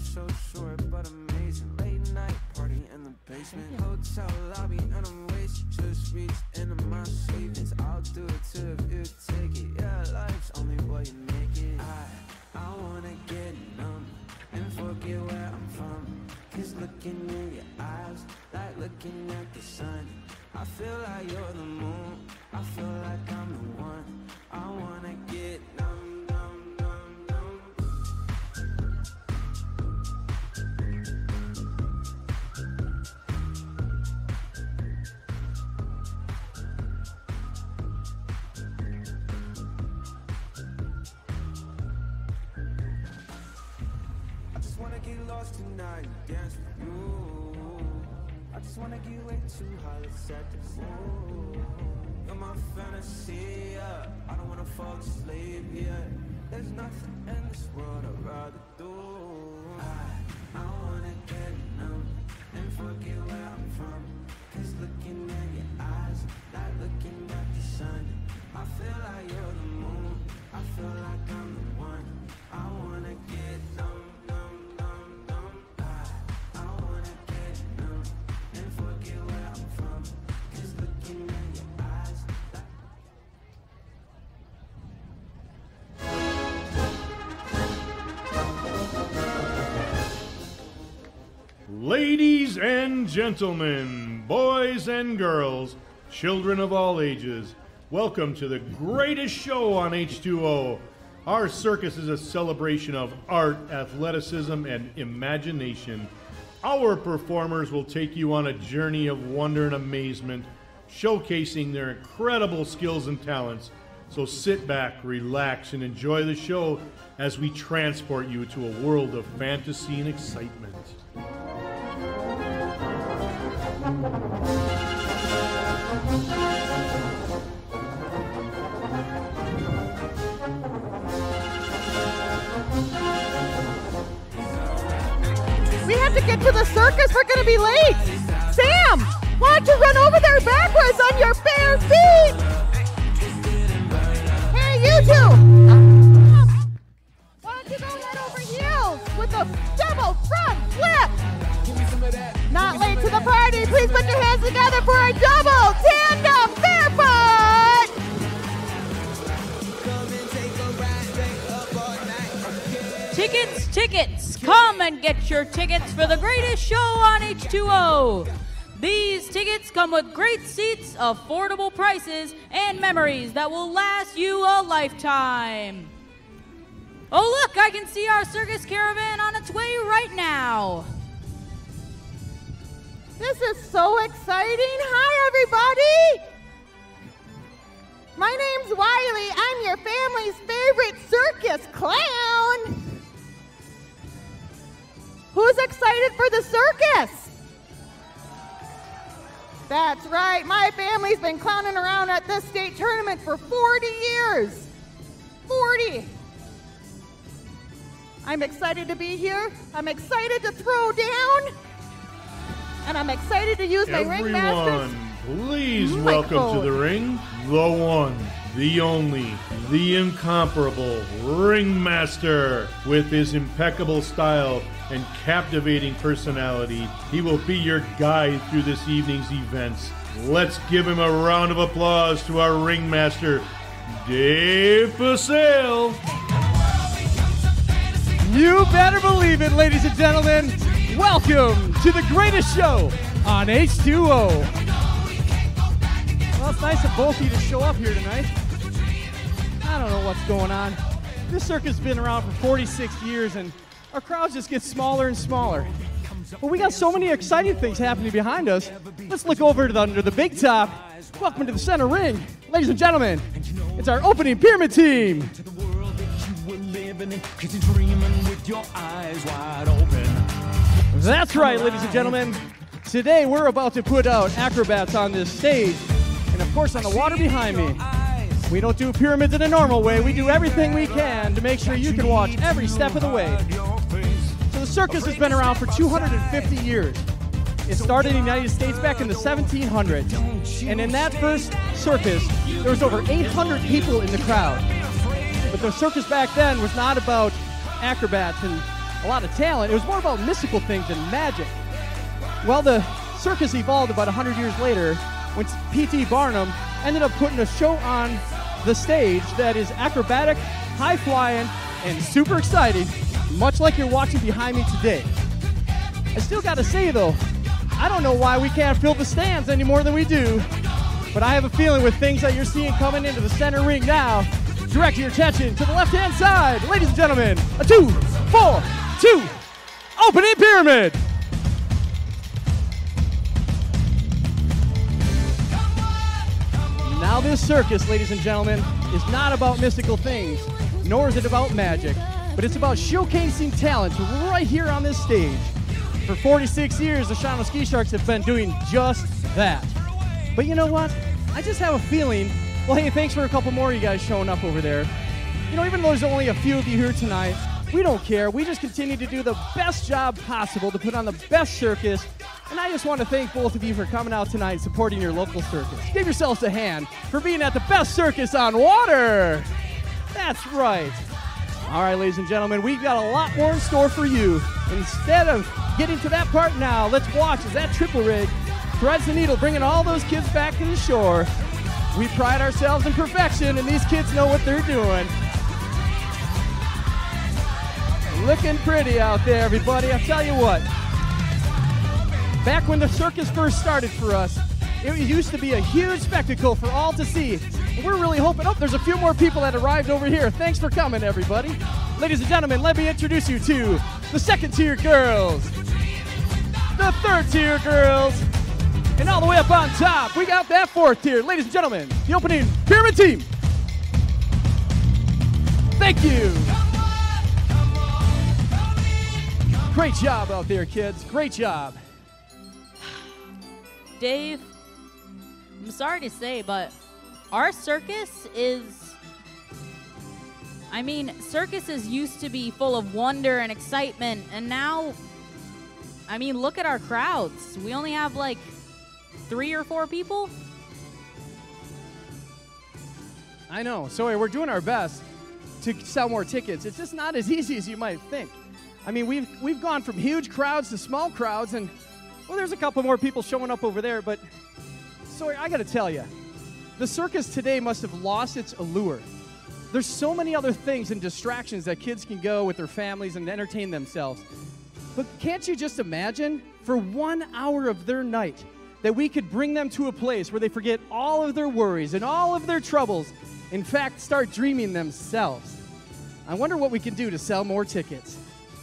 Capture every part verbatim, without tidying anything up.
so short but amazing. Late night party in the basement. Hotel lobby and I'm wasted. Just reached into my savings. I'll do it too if you take it. Yeah, life's only what you make it. I, I wanna get numb and forget where I'm from. Cause looking in your eyes, like looking at the sun. I feel like you're the moon, I feel like I'm the one. I wanna get numb, numb, numb, numb. I just wanna get lost tonight and dance with you. I just wanna get way too high, let's set the mood. You're my fantasy, yeah. I don't wanna fall asleep, yeah. There's nothing in this world I'd rather do. I, I wanna get numb and forget where I'm from. Cause looking in your eyes, like looking at the sun. I feel like you're the moon, I feel like I'm the one. I wanna get numb, numb, numb, numb. I, I wanna get numb and forget where I'm from. Cause looking in your eyes, like Ladies and gentlemen, boys and girls, children of all ages, welcome to the greatest show on H two O. Our circus is a celebration of art, athleticism, and imagination. Our performers will take you on a journey of wonder and amazement, showcasing their incredible skills and talents. So sit back, relax, and enjoy the show as we transport you to a world of fantasy and excitement. We have to get to the circus. We're going to be late. Sam, why don't you run over there backwards on your bare feet? Hey, you two. Why don't you go head over heels with a double front flip? Not late to the party. Please put your hands together for a double tandem barefoot. Tickets, tickets. Come and get your tickets for the greatest show on H two O. These tickets come with great seats, affordable prices, and memories that will last you a lifetime. Oh, look, I can see our circus caravan on its way right now. This is so exciting. Hi, everybody. My name's Wiley. I'm your family's favorite circus clown. Who's excited for the circus? That's right. My family's been clowning around at this state tournament for forty years. forty. I'm excited to be here. I'm excited to throw down. And I'm excited to use my Everyone, ringmasters. please welcome to the ring, the one, the only, the incomparable Ringmaster. With his impeccable style and captivating personality, he will be your guide through this evening's events. Let's give him a round of applause to our Ringmaster, Dave Purcell. You better believe it, ladies and gentlemen. Welcome to the greatest show on H two O. Well, it's nice of both of you to show up here tonight. I don't know what's going on. This circus has been around for forty-six years, and our crowds just get smaller and smaller. But we got so many exciting things happening behind us. Let's look over to the, under the big top. Welcome to the center ring. Ladies and gentlemen, it's our opening pyramid team. That's right, ladies and gentlemen. Today we're about to put out acrobats on this stage, and of course on the water behind me. We don't do pyramids in a normal way. We do everything we can to make sure you can watch every step of the way. So the circus has been around for two hundred fifty years. It started in the United States back in the seventeen hundreds. And in that first circus, there was over eight hundred people in the crowd. But the circus back then was not about acrobats and a lot of talent. It was more about mystical things than magic. Well, the circus evolved about one hundred years later when P T Barnum ended up putting a show on the stage that is acrobatic, high-flying, and super exciting, much like you're watching behind me today. I still got to say, though, I don't know why we can't fill the stands any more than we do, but I have a feeling with things that you're seeing coming into the center ring now, direct your attention to the left-hand side. Ladies and gentlemen, a two, four, two, opening pyramid. Now this circus, ladies and gentlemen, is not about mystical things, nor is it about magic, but it's about showcasing talent right here on this stage. For forty-six years, the Shawano Ski Sharks have been doing just that. But you know what? I just have a feeling, well, hey, thanks for a couple more of you guys showing up over there. You know, even though there's only a few of you here tonight, we don't care. We just continue to do the best job possible to put on the best circus. And I just want to thank both of you for coming out tonight and supporting your local circus. Give yourselves a hand for being at the best circus on water. That's right. All right, ladies and gentlemen, we've got a lot more in store for you. Instead of getting to that part now, let's watch as that triple rig threads the needle, bringing all those kids back to the shore. We pride ourselves in perfection, and these kids know what they're doing. Looking pretty out there, everybody. I'll tell you what. Back when the circus first started for us, it used to be a huge spectacle for all to see. And we're really hoping, oh, there's a few more people that arrived over here. Thanks for coming, everybody. Ladies and gentlemen, let me introduce you to the second tier girls, the third tier girls, and all the way up on top, we got that fourth tier. Ladies and gentlemen, the opening pyramid team. Thank you. Great job out there, kids. Great job. Dave, I'm sorry to say, but our circus is, I mean, circuses used to be full of wonder and excitement, and now, I mean, look at our crowds. We only have like three or four people. I know. So we're doing our best to sell more tickets. It's just not as easy as you might think. I mean, we've we've gone from huge crowds to small crowds, and well, there's a couple more people showing up over there, but so I got to tell you, the circus today must have lost its allure. There's so many other things and distractions that kids can go with their families and entertain themselves. But can't you just imagine, for one hour of their night, that we could bring them to a place where they forget all of their worries and all of their troubles, in fact, start dreaming themselves? I wonder what we can do to sell more tickets.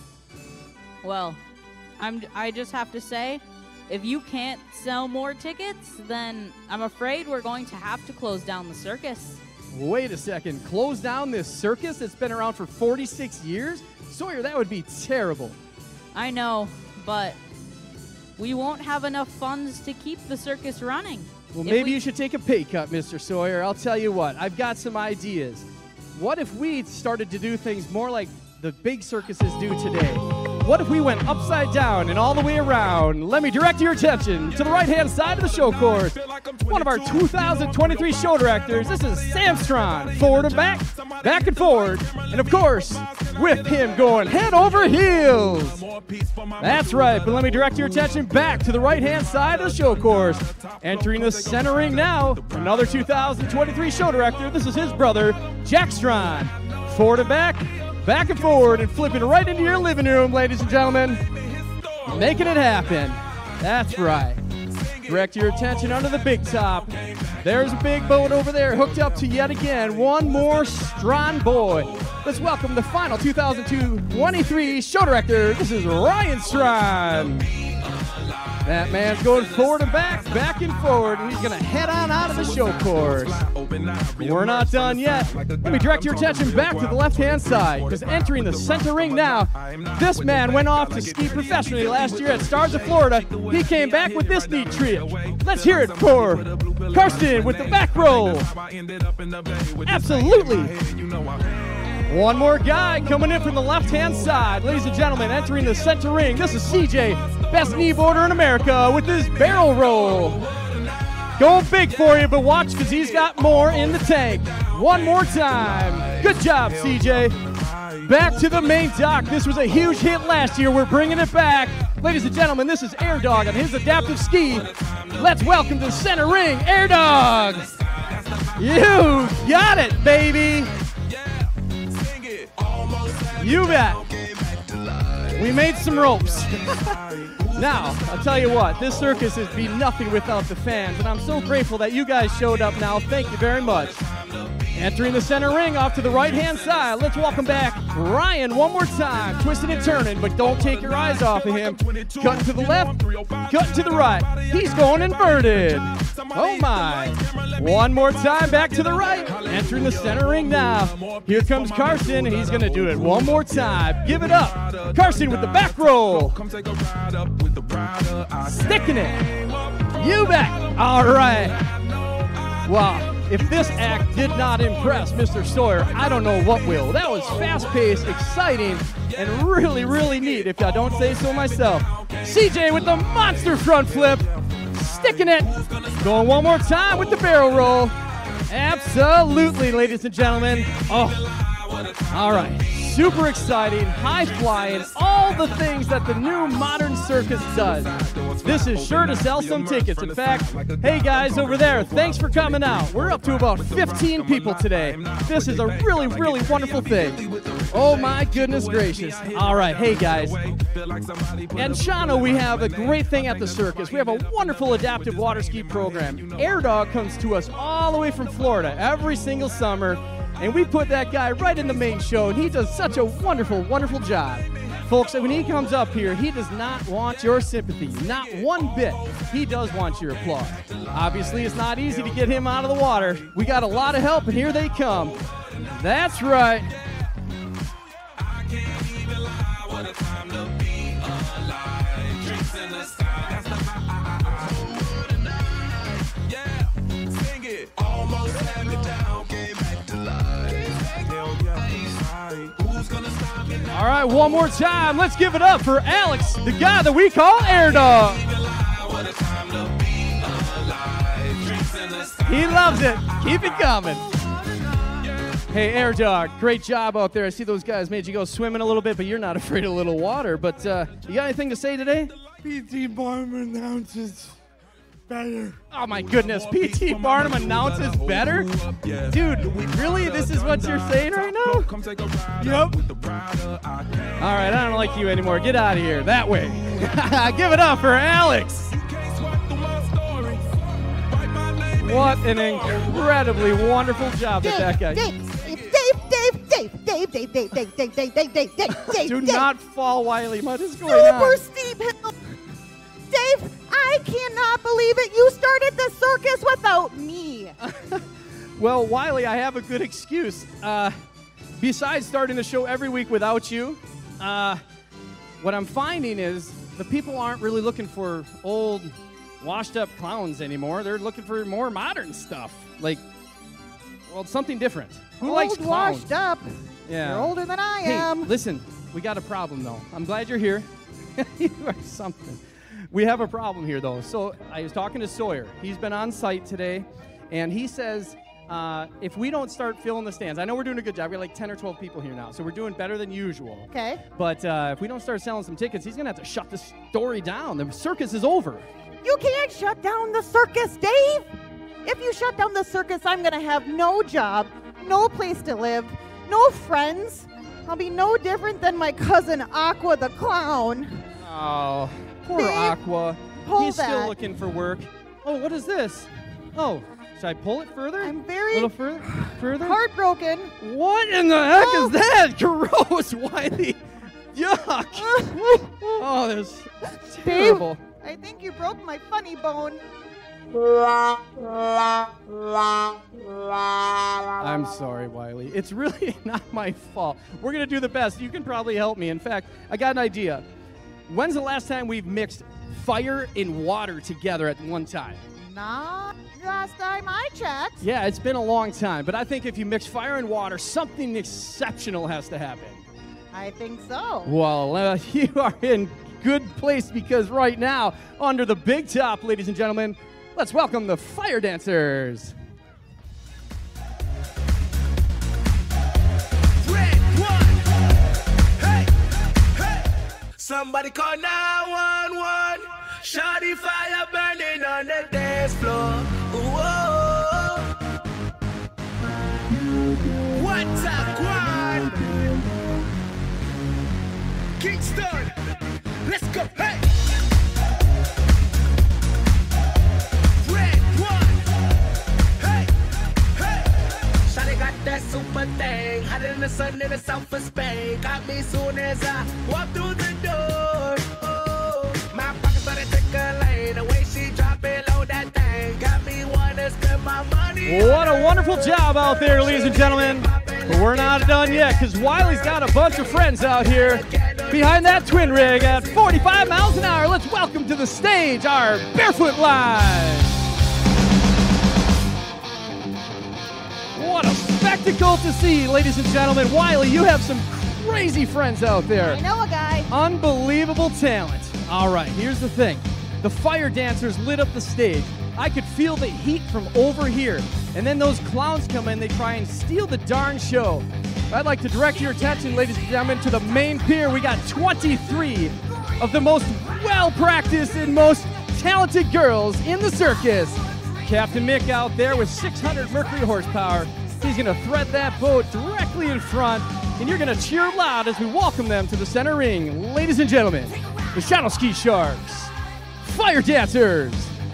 Well, I'm, I just have to say, if you can't sell more tickets, then I'm afraid we're going to have to close down the circus. Wait a second, close down this circus that's been around for forty-six years? Sawyer, that would be terrible. I know, but we won't have enough funds to keep the circus running. Well, If maybe we- you should take a pay cut, Mister Sawyer. I'll tell you what, I've got some ideas. What if we started to do things more like the big circuses do today? What if we went upside down and all the way around? Let me direct your attention to the right-hand side of the show course. One of our two thousand twenty-three show directors, this is Sam Strawn. Forward and back, back and forward. And of course, with him going head over heels. That's right, but let me direct your attention back to the right-hand side of the show course. Entering the center ring now, another two thousand twenty-three show director. This is his brother, Jack Strawn. Forward and back, back and forward, and flipping right into your living room, ladies and gentlemen. Making it happen. That's right. Direct your attention under the big top. There's a big boat over there hooked up to yet again one more Strawn boy. Let's welcome the final two thousand twenty-three show director. This is Ryan Strawn. That man's going forward and back, back and forward, and he's going to head on out of the show course. We're not done yet. Let me direct your attention back to the left-hand side, because entering the center ring now, this man went off to ski professionally last year at Stars of Florida. He came back with this neat trick. Let's hear it for Karsten with the back roll. Absolutely. One more guy coming in from the left-hand side. Ladies and gentlemen, entering the center ring, this is C J, best knee boarder in America, with his barrel roll. Going big for you, but watch, because he's got more in the tank. One more time. Good job, C J. back to the main dock. This was a huge hit last year. We're bringing it back. Ladies and gentlemen, this is Air Dog on his adaptive ski. Let's welcome to the center ring, Air Dog. You got it, baby. You bet. We made some ropes. Now, I'll tell you what, this circus would be nothing without the fans, and I'm so grateful that you guys showed up now. Thank you very much. Entering the center ring off to the right-hand side, let's welcome back Ryan one more time. Twisting and turning, but don't take your eyes off of him. Cutting to the left, cutting to the right. He's going inverted. Oh my. One more time, back to the right. Entering the center ring now. Here comes Carson, and he's going to do it one more time. Give it up. Carson with the back roll. Sticking it. You bet. All right. Wow. If this act did not impress Mister Sawyer, I don't know what will. That was fast-paced, exciting, and really, really neat, if I don't say so myself. C J with the monster front flip. Sticking it. Going one more time with the barrel roll. Absolutely, ladies and gentlemen. Oh, all right. Super exciting, high-flying, all the things that the new modern circus does. This is sure to sell some tickets. In fact, hey guys over there, thanks for coming out. We're up to about fifteen people today. This is a really, really wonderful thing. Oh my goodness gracious. All right, hey guys. And Shawano, we have a great thing at the circus. We have a wonderful adaptive water ski program. Air Dog comes to us all the way from Florida every single summer. And we put that guy right in the main show, and he does such a wonderful, wonderful job. Folks, when he comes up here, he does not want your sympathy, not one bit. He does want your applause. Obviously, it's not easy to get him out of the water. We got a lot of help, and here they come. That's right. All right, one more time. Let's give it up for Alex, the guy that we call Air Dog. He loves it. Keep it coming. Hey, Air Dog, great job out there. I see those guys made you go swimming a little bit, but you're not afraid of a little water. But uh, you got anything to say today? P T Barnum announces better. Oh my goodness, P T Barnum announces better? Dude, really? This is what you're saying right now? Yep. All right, I don't like you anymore. Get out of here. That way. Give it up for Alex. What an incredibly wonderful job that that guy. Dave, Dave, Dave, Dave, Dave, Dave, Dave, Dave, Dave, Dave, Dave, Dave, Dave, Dave. Do Dave. not fall, Wiley. What is going on? Super steep hill. Dave, I cannot believe it. You started the circus without me. Well, Wiley, I have a good excuse. Uh, besides starting the show every week without you, uh, what I'm finding is the people aren't really looking for old, washed-up clowns anymore. They're looking for more modern stuff. Like, well, something different. Who Old, likes clowns? washed up. Yeah. You're older than I Hey, am. listen, we got a problem, though. I'm glad you're here. You are something. We have a problem here, though. So I was talking to Sawyer. He's been on site today, and he says uh, if we don't start filling the stands, I know we're doing a good job. We have like ten or twelve people here now, so we're doing better than usual. Okay. But uh, if we don't start selling some tickets, he's going to have to shut the story down. The circus is over. You can't shut down the circus, Dave. If you shut down the circus, I'm going to have no job, no place to live, no friends. I'll be no different than my cousin Aqua the clown. Oh, poor Dave, Aqua. pull He's still that. looking for work. Oh, what is this? Oh, should I pull it further? I'm A very little further? Further? heartbroken. What in the heck Oh. is that? Gross, Wiley. Yuck. Oh, that's terrible. I think you broke my funny bone. I'm sorry, Wiley. It's really not my fault. We're going to do the best. You can probably help me. In fact, I got an idea. When's the last time we've mixed fire and water together at one time? Not last time I checked. Yeah, it's been a long time, but I think if you mix fire and water, something exceptional has to happen. I think so. Well, uh, you are in good place because right now, under the big top, ladies and gentlemen, let's welcome the Fire Dancers. Red one. somebody call nine one one. Shawty fire burning on the dance floor. Whoa. What's up, one? Kingston, let's go, hey! Red one, hey, hey! Shawty got that super thing, hotter than the sun in the south of Spain. Got me soon as I walk through the door. Oh, my pocket started tickling, the way she drop it low that thing. Got me wanna spend my money. What a wonderful job out there, ladies and gentlemen. But we're not done yet, because Wiley's got a bunch of friends out here behind that twin rig at forty-five miles an hour. Let's welcome to the stage our Barefoot Line. What a spectacle to see, ladies and gentlemen. Wiley, you have some crazy friends out there. I know a guy. Unbelievable talent. All right, here's the thing. The fire dancers lit up the stage. I could feel the heat from over here. And then those clowns come in, they try and steal the darn show. I'd like to direct your attention, ladies and gentlemen, to the main pier. We got twenty-three of the most well-practiced and most talented girls in the circus. Captain Mick out there with six hundred Mercury horsepower. He's gonna thread that boat directly in front, and you're gonna cheer loud as we welcome them to the center ring. Ladies and gentlemen, the Shadow Ski Sharks, Fire Dancers.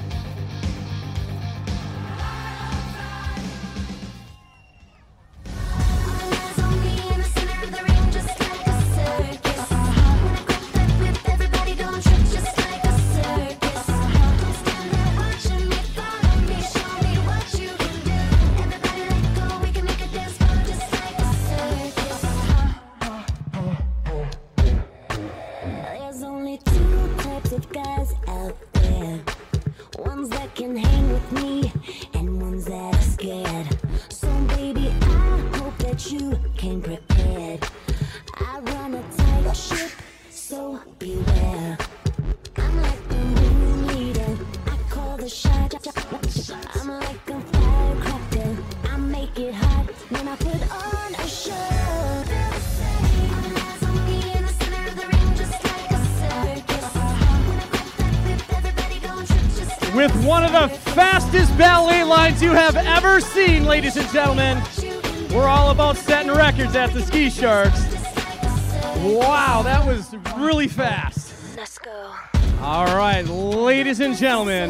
With one of the fastest ballet lines you have ever seen, ladies and gentlemen. We're all about setting records at the Ski Sharks. Wow, that was really fast. Let's go. All right, ladies and gentlemen,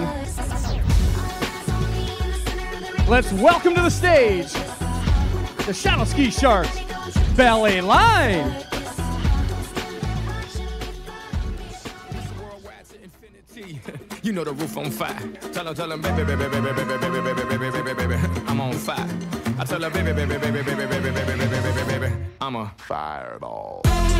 let's welcome to the stage the Shadow Ski Sharks ballet line. You know the roof on fire. Tell her, tell her, baby, baby, baby, baby, baby, baby, baby, baby, baby, baby, I'm on fire. I tell her, baby, baby, baby, baby, baby, baby, baby, baby, baby, baby, I'm a fireball.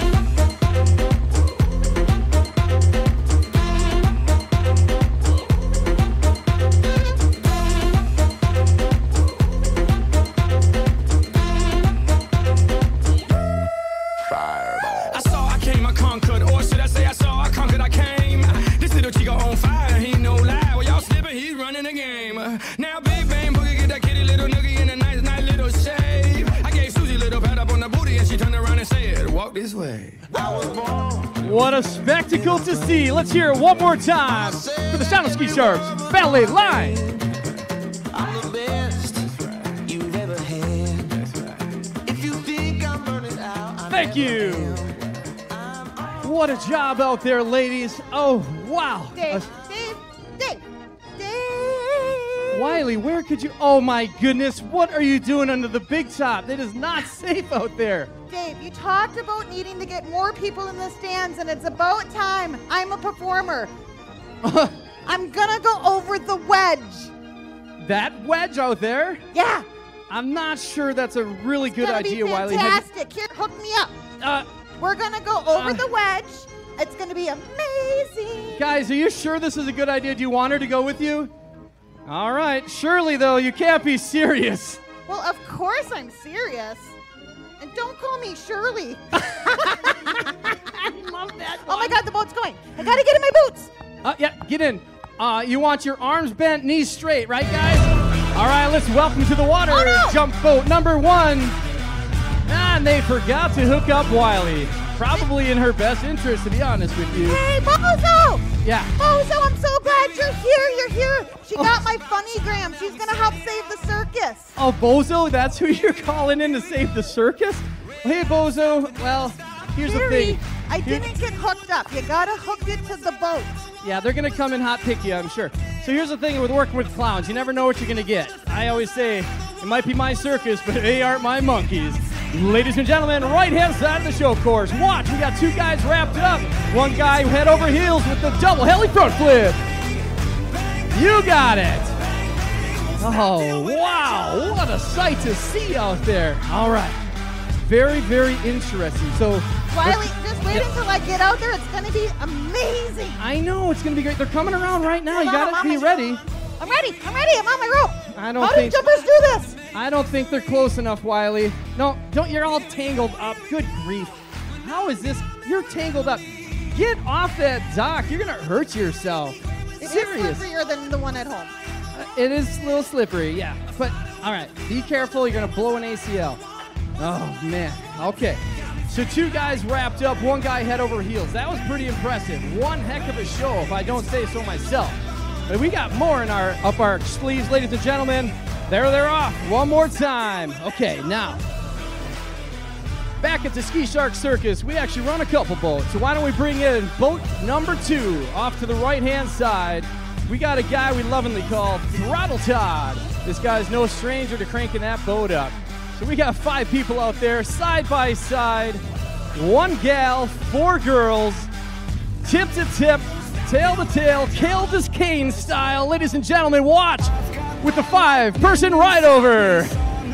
Fireball. I saw, I came, I conquered, or should I say I saw, I conquered, I came. This little chico on fire, he no lie. Well, y'all slipping, he's running the game. Now, big bang boogie, get that kitty little noogie in a nice, nice little shave. I gave Susie a little pat up on the booty, and she turned around and said, walk this way. I was born. What a spectacle to see. Let's hear it one more time for the Shadow Ski Sharks ballet line. I'm the best you've ever had. If you think I'm burning out, I'm Thank you. What a job out there, ladies. Oh, wow. Dave, Dave, Dave, Dave. Wiley, where could you? Oh, my goodness. What are you doing under the big top? It is not safe out there. Dave, you talked about needing to get more people in the stands, and it's about time. I'm a performer. I'm gonna go over the wedge. That wedge out there? Yeah. I'm not sure that's a really good It's idea, gonna be Wiley. Have fantastic. Here, hook me up. you- uh, We're gonna go over Uh, the wedge. It's gonna be amazing. guys, are you sure this is a good idea? Do you want her to go with you? All right. Surely, though, you can't be serious. Well, of course I'm serious. And don't call me Shirley. I love that. Oh my God, the boat's going. I gotta get in my boots. Uh, yeah, get in. Uh, you want your arms bent, knees straight, right, guys? All right, let's welcome to the water Oh, no. jump boat number one. And they forgot to hook up Wiley. Probably in her best interest, to be honest with you. Hey, Bozo! Yeah. Bozo, I'm so glad you're here. You're here. She got my funny gram. She's going to help save the circus. Oh, Bozo, that's who you're calling in to save the circus? Hey, Bozo. Well, here's Harry, the thing. I Here- didn't get hooked up. You got to hook it to the boat. Yeah, they're going to come and hot pick you, I'm sure. So here's the thing with working with clowns. You never know what you're going to get. I always say, it might be my circus, but they aren't my monkeys. Ladies and gentlemen, right-hand side of the show course. Watch, we got two guys wrapped up. One guy head over heels with the double heli front flip. You got it. Oh, wow. What a sight to see out there. All right. Very, very interesting. So, Wiley, just wait until I get out there. It's going to be amazing. I know, it's going to be great. They're coming around right now. Hold You on, got I'm to be on my- ready. I'm ready. I'm ready. I'm on my rope. I don't How think do jumpers do this? I don't think they're close enough, Wiley. No, don't. You're all tangled up. Good grief. How is this? You're tangled up. Get off that dock. You're going to hurt yourself. It Serious. is slipperier than the one at home. Uh, it is a little slippery, yeah. But, all right, be careful. You're going to blow an A C L. Oh, man. Okay. So two guys wrapped up, one guy head over heels. That was pretty impressive. One heck of a show, if I don't say so myself. But we got more in our up our sleeves, ladies and gentlemen. There they're off. One more time. Okay, now. Back at the Ski Shark Circus, we actually run a couple boats. So why don't we bring in boat number two off to the right-hand side. We got a guy we lovingly call Throttle Todd. This guy's no stranger to cranking that boat up. So we got five people out there, side by side. One gal, four girls, tip to tip, tail to tail, Kale Biscayne style. Ladies and gentlemen, watch with the five-person ride over.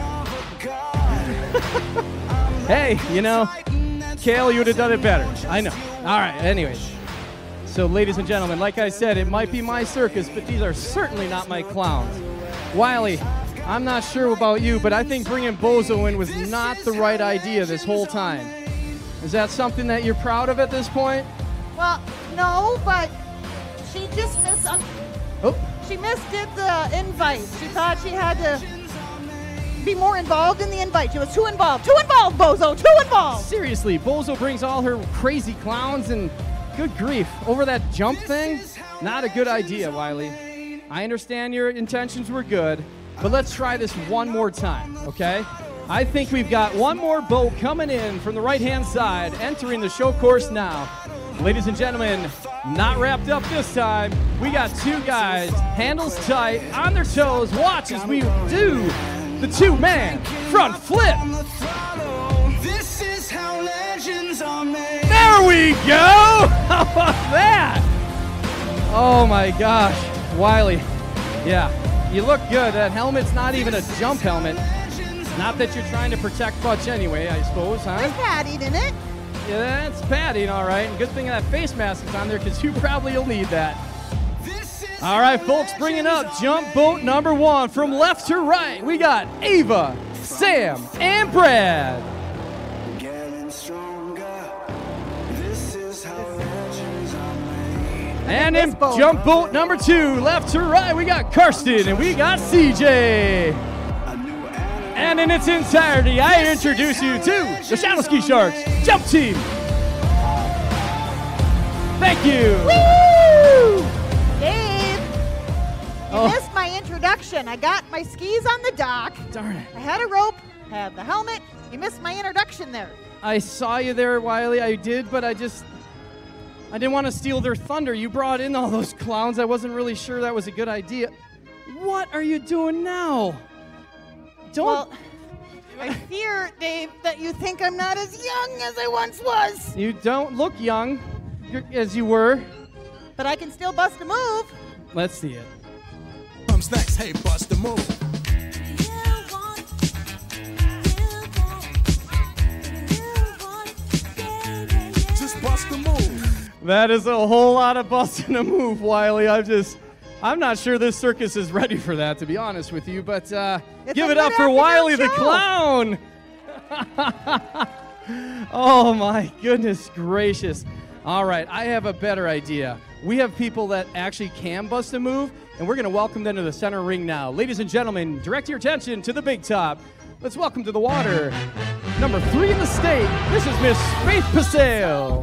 Hey, you know, Kale, you would have done it better. I know. All right, anyways. So, ladies and gentlemen, like I said, it might be my circus, but these are certainly not my clowns. Wiley, I'm not sure about you, but I think bringing Bozo in was not the right idea this whole time. Is that something that you're proud of at this point? Well, no, but she just mis- um, Oh, she misdid the invite. She thought she had to be more involved in the invite. She was too involved. Too involved, Bozo. Too involved. seriously, Bozo brings all her crazy clowns and good grief. Over that jump thing? Not a good idea, Wiley. I understand your intentions were good, but let's try this one more time, okay? I think we've got one more boat coming in from the right-hand side, entering the show course now. Ladies and gentlemen, not wrapped up this time. We got two guys, handles tight, on their toes. Watch as we do the two-man front flip. This is how legends are made. There we go! How about that? Oh my gosh, Wiley. Yeah, you look good. That helmet's not even a jump helmet. Not that you're trying to protect much anyway, I suppose, huh? There's padding in it. Yeah, that's padding, all right. And good thing that face mask is on there because you probably will need that. All right, folks, bringing up jump boat number one from left to right. We got Ava, Sam, and Brad. Getting stronger. This is how legends are made. And in This boat. jump boat number two, left to right, we got Karsten and we got C J. And in its entirety, I introduce you to the Shadow Ski Sharks Jump Team. Thank you. Woo! Dave, you Oh. missed my introduction. I got my skis on the dock. Darn it. I had a rope, had the helmet. You missed my introduction there. I saw you there, Wiley. I did, but I just, I didn't want to steal their thunder. You brought in all those clowns. I wasn't really sure that was a good idea. What are you doing now? Don't. Well, I fear, Dave, that you think I'm not as young as I once was. You don't look young you're, as you were. But I can still bust a move. Let's see it. Comes next, hey, bust the move. Just bust the move. That is a whole lot of busting a move, Wiley. I'm just, I'm not sure this circus is ready for that, to be honest with you. But uh, It's give a it up good for afternoon Wiley the show. clown. Oh my goodness gracious. All right, I have a better idea. We have people that actually can bust a move, and we're going to welcome them to the center ring now. Ladies and gentlemen, direct your attention to the big top. Let's welcome to the water Number three in the state, this is Miss Faith Pasale.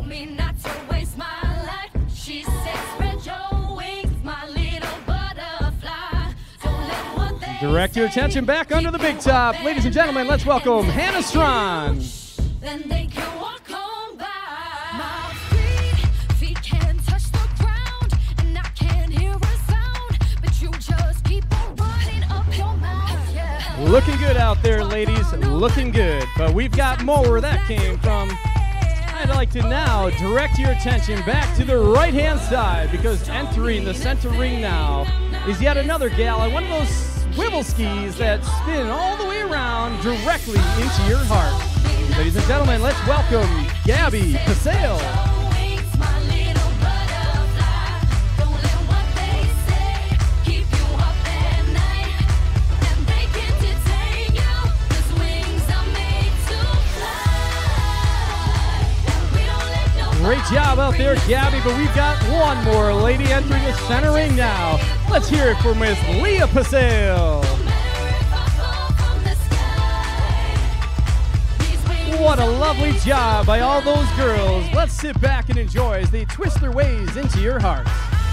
Direct your attention back under the big top. Ladies and gentlemen, let's welcome Hannah Strawn. Then they can walk on by. My feet, feet can't touch the ground, and I can't hear a sound, but you just keep on running up your mouth. Yeah. Looking good out there, ladies. Looking good. But we've got more where that came from. I'd like to now direct your attention back to the right-hand side, because entering the center ring now is yet another gal on one of those swivel skis that spin all the way around directly into your heart. Ladies and gentlemen, let's welcome Gabby Pasale. Great job out there, Gabby, but we've got one more lady entering the center ring now. Let's hear it for Miss Leah Pasale. What a lovely job by all those girls. Let's sit back and enjoy as they twist their ways into your heart.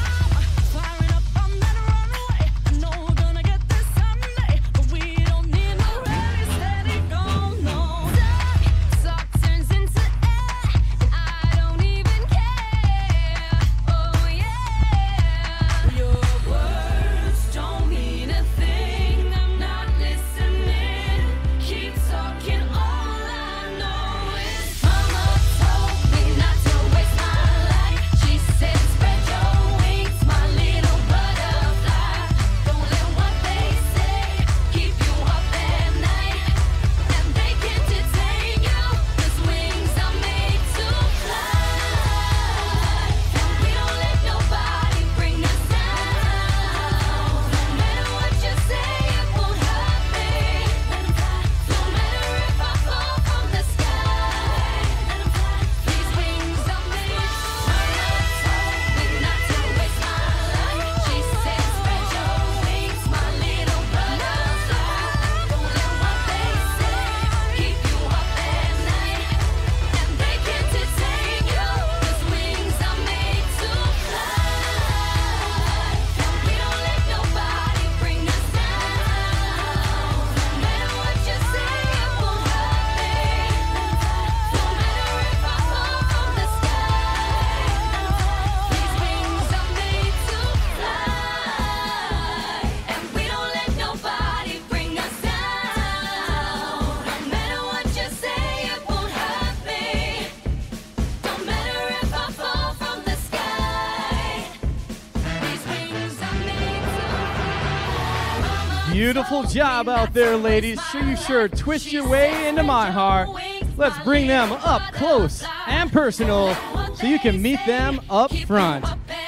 Beautiful job out there, ladies. Sure you sure twist your way into my heart. Let's bring them up close and personal so you can meet them up front.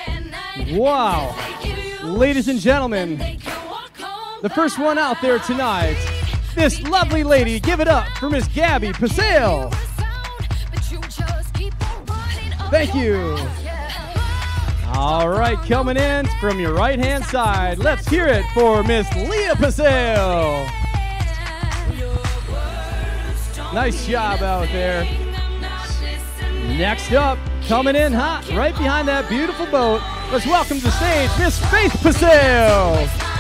Wow. Ladies and gentlemen, the first one out there tonight, this lovely lady. Give it up for Miss Gabby Pasale. Thank you. All right, coming in from your right-hand side, let's hear it for Miss Leah Pasale. Nice job out there. Next up, coming in hot, right behind that beautiful boat, let's welcome to the stage Miss Faith Pasale.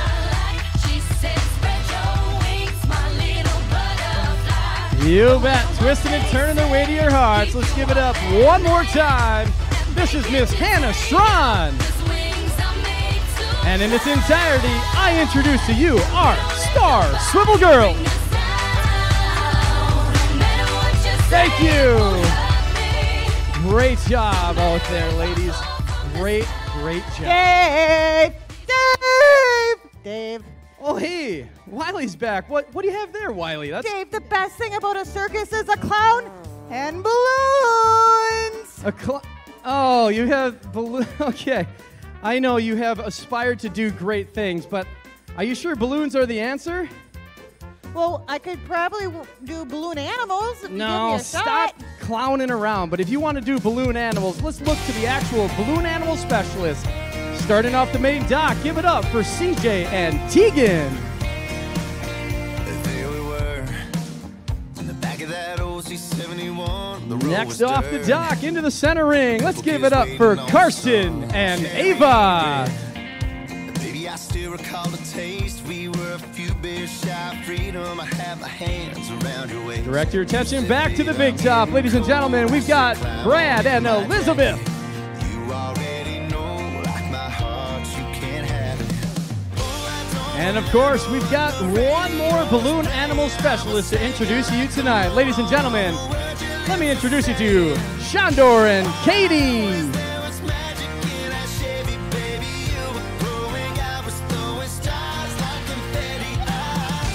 You bet, twisting and turning their way to your hearts. Let's give it up one more time. This is Miss Hannah Strawn. And in its entirety, I introduce to you our Star Swivel Girls. Thank you. Great job out there, ladies. Great, great job. Dave! Dave! Dave. Oh, hey, Wiley's back. What What do you have there, Wiley? That's Dave, the best thing about a circus is a clown and balloons. a cl- Oh, you have balloon. Okay, I know you have aspired to do great things, but are you sure balloons are the answer? Well, I could probably w- do balloon animals if you give me No, a stop shot. clowning around. But if you want to do balloon animals, let's look to the actual balloon animal specialist. Starting off the main dock, give it up for C J and Tegan. There we were, in the back of that old on, the road Next was off the dirt. dock into the center ring. Let's give it up for Karsten and Ava. Baby, I still recall the taste. We were a few beers shy of freedom. I have my hands around your waist. Direct your attention back to the big top. Ladies and gentlemen, we've got Brad and Elizabeth. You already know, like my heart, you can't have it. Oh, I don't And of course, we've got one more balloon animal specialist to introduce you tonight. Ladies and gentlemen, let me introduce you to Shandor and Katie. There was magic in that Chevy, baby. You were growing, I was throwing stars like confetti. Ah,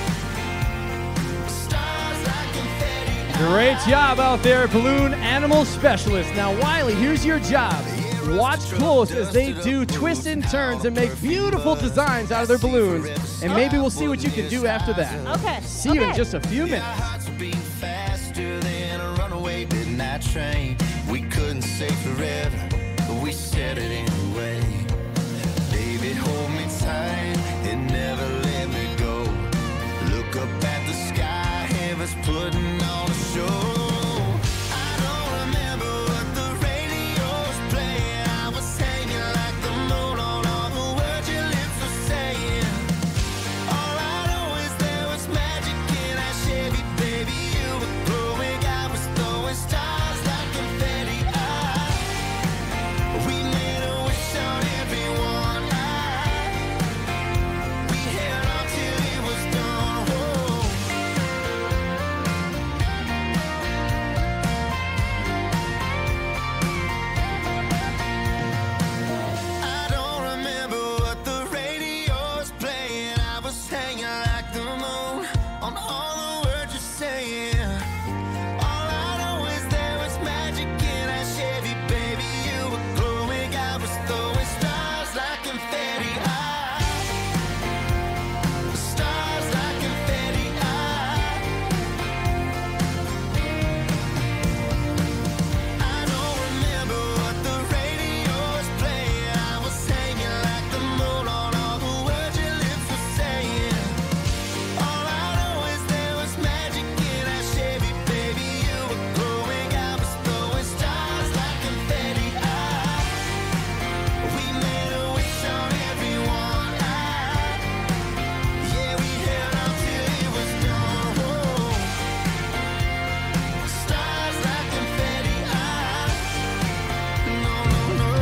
stars like confetti. Great job out there, balloon animal specialist. Now, Wiley, here's your job. Watch close as they do twists and turns and make beautiful designs out of their balloons. And maybe we'll see what you can do after that. Okay. See you in okay. just a few minutes. Hearts were beating faster than a runaway midnight train. We couldn't say forever, but we said it anyway. Baby, hold me tight and never let me go. Look up at the sky, heaven's putting on a show. I don't remember what the radio's playing. I was hanging like the moon on all the words your lips were saying. All I know is there was magic in that Chevy, baby. You were growing, I was throwing stars like confetti. Ah, we made a wish on everyone. Ah, we held on till it was done. Whoa. I don't remember what the radio's playing. I was hanging like the moon on all the words you're saying. All I know is there was magic in that Chevy, baby. You were glowing, I was throwing stars like confetti. Ah, stars like confetti. Ah, I don't remember what the radio's playing. I was hanging like the moon on all the words your lips were saying. All I know is there was magic in that Chevy, baby. You were glowing, I was throwing stars like confetti. Ah, we made a wish on everyone. Ah, yeah, we held on till it was done. Whoa. Stars like confetti. Ah, no, no, no.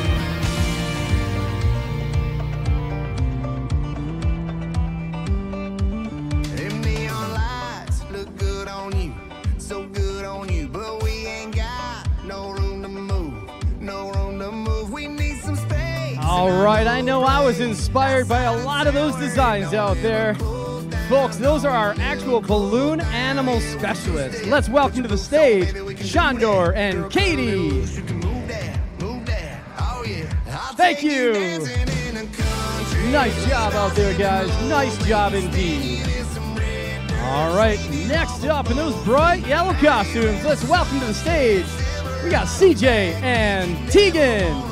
Them neon lights look good on you, so good on you, but we ain't got no room to move, no room to move. We need some space. All right, I know I was inspired by a lot of those designs out there. Folks, those are our actual balloon animal specialists. Let's welcome to the stage Shandor and Katie. You can move that, move that. Oh yeah. I'll Thank take you. dancing in the country. Nice job out there, guys. Nice job indeed. All right, next up in those bright yellow costumes, let's welcome to the stage. We got C J and Tegan.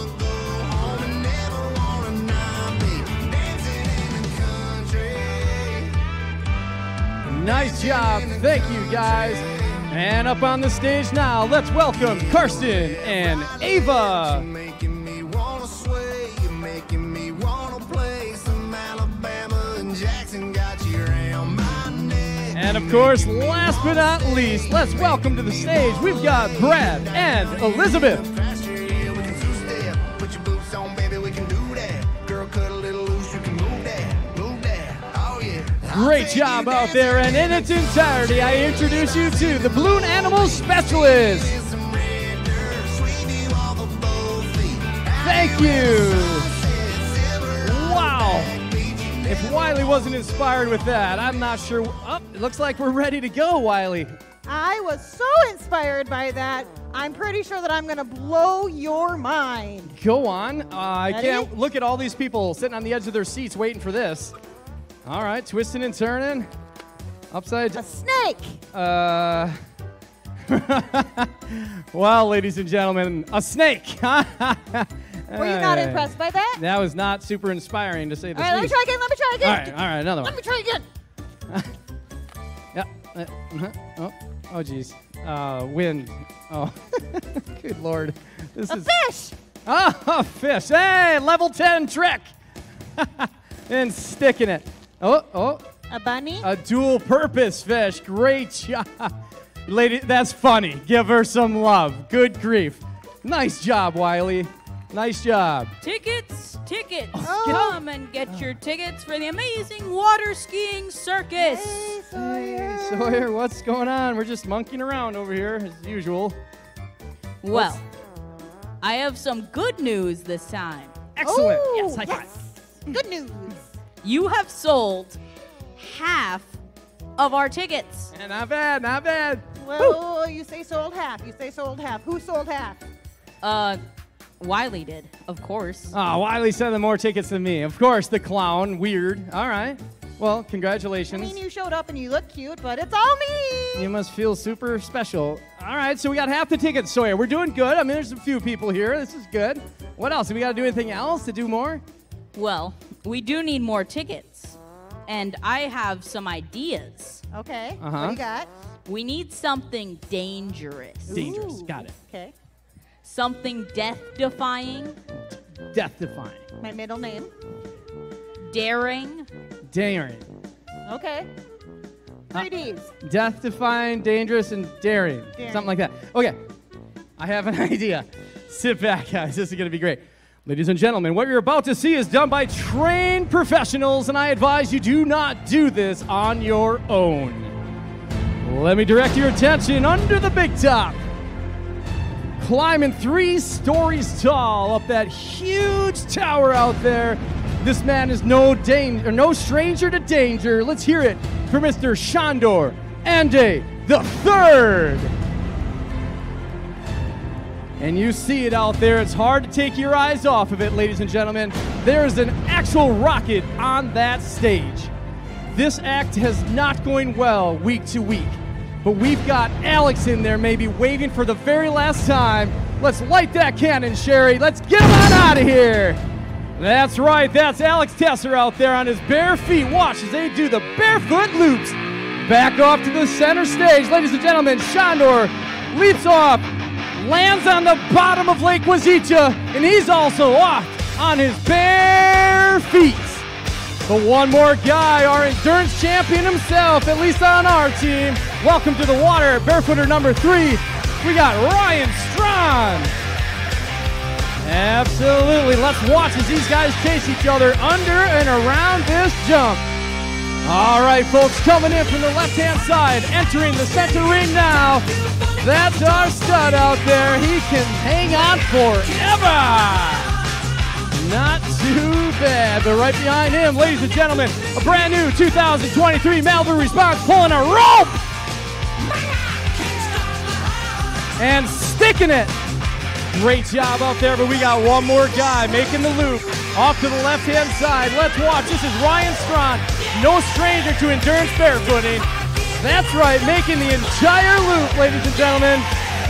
Nice job. Thank you, guys. And up on the stage now, let's welcome Karsten and Ava. Making me wanna sway, you're making me wanna play some Alabama and Jackson got you around my neck. And of course, last but not least, let's welcome to the stage, we've got Brad and Elizabeth. Faster, yeah, we can two-step. Put your boots on, baby, we can do that. Girl, cut a little loose, you can move that, move that. Oh yeah. Great job out there, and in its entirety, I introduce you to the balloon animal specialist. Some red dirt, sweep you off of both feet. Thank you. Wow. If Wiley wasn't inspired with that, I'm not sure. Oh, it looks like we're ready to go, Wiley. I was so inspired by that. I'm pretty sure that I'm going to blow your mind. Go on. Uh, I Ready? can't look at all these people sitting on the edge of their seats waiting for this. All right, twisting and turning. Upside A snake. Uh, well, ladies and gentlemen, a snake. Were you not impressed by that? That was not super inspiring, to say the All right, let me least. try again. Let me try again. All right, all right, another Let one. me try again. Yeah. uh, uh-huh. Oh, oh, geez. uh, win. Oh, good Lord. This A is fish! Ah, a fish. Hey, level ten trick. And sticking it. Oh, oh. A bunny? A dual purpose fish. Great job. Lady, that's funny. Give her some love. Good grief. Nice job, Wiley. Nice job. Tickets, tickets. Oh. Come and get your tickets for the amazing water skiing circus. Hey, Sawyer. Hey, Sawyer, what's going on? We're just monkeying around over here, as usual. Well, I have some good news this time. Excellent. Ooh, yes, high five. yes. Good news. You have sold half of our tickets. And not bad, not bad. Well, you say sold half. You say sold half. Who sold half? Uh, Wiley did, of course. Oh, Wiley sent more tickets than me. Of course, the clown. Weird. All right. Well, I congratulations. mean, you showed up and you look cute, but it's all me. You must feel super special. All right, so we got half the tickets, Sawyer. We're doing good. I mean, there's a few people here. This is good. What else? Do we got to do anything else to do more? Well, we do need more tickets. And I have some ideas. Okay. Uh-huh. What do you got? We need something dangerous. Dangerous. Ooh. Got it. Okay. Something death-defying, Death-defying. My middle name. daring, Daring. Okay. Three D's. Death-defying, dangerous, and daring. Daring. Something like that. Okay. I have an idea. Sit back, guys. This is going to be great. Ladies and gentlemen, what you're about to see is done by trained professionals, and I advise you do not do this on your own. Let me direct your attention under the big top. Climbing three stories tall up that huge tower out there. This man is no danger, no stranger to danger. Let's hear it for Mister Shandor Ande the Third. And you see it out there. It's hard to take your eyes off of it, ladies and gentlemen. There's an actual rocket on that stage. This act has not going well week to week. But we've got Alex in there maybe waving for the very last time. Let's light that cannon, Sherry. Let's get him on out of here. That's right. That's Alex Tesser out there on his bare feet. Watch as they do the barefoot loops. Back off to the center stage. Ladies and gentlemen, Shandor leaps off, lands on the bottom of Lake Wazicha, and he's also off on his bare feet. But one more guy, our endurance champion himself, at least on our team. Welcome to the water, barefooter number three. We got Ryan Strawn. Absolutely. Let's watch as these guys chase each other under and around this jump. All right, folks, coming in from the left-hand side, entering the center ring now. That's our stud out there. He can hang on forever. Not too bad, but right behind him, ladies and gentlemen, a brand new two thousand twenty-three Malibu Response pulling a rope and sticking it. Great job out there, but we got one more guy making the loop off to the left-hand side. Let's watch. This is Ryan Strawn, no stranger to endurance barefooting. That's right, making the entire loop, ladies and gentlemen.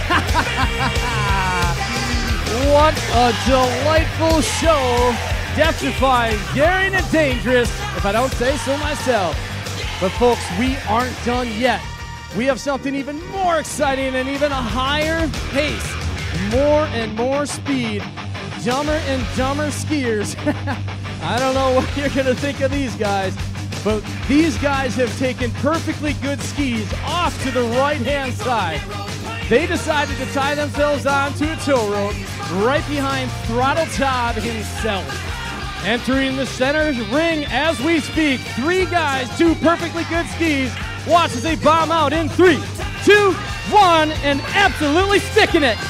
What a delightful show. Death-defying, daring, and dangerous, if I don't say so myself. But folks, we aren't done yet. We have something even more exciting and even a higher pace. More and more speed. Dumber and dumber skiers. I don't know what you're going to think of these guys, but these guys have taken perfectly good skis off to the right-hand side. They decided to tie themselves on to a tow rope right behind Throttle Todd himself. Entering the center ring as we speak, three guys, two perfectly good skis. Watch as they bomb out in three, two, one, and absolutely sticking it.